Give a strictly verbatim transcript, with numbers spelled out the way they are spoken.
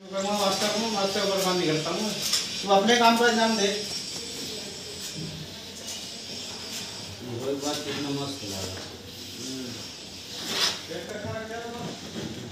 मैं मास्टर हूँ, मास्टर पर काम नहीं करता हूँ। तू अपने काम पर ध्यान दे। बात कितना मस्त लगा। हम्म।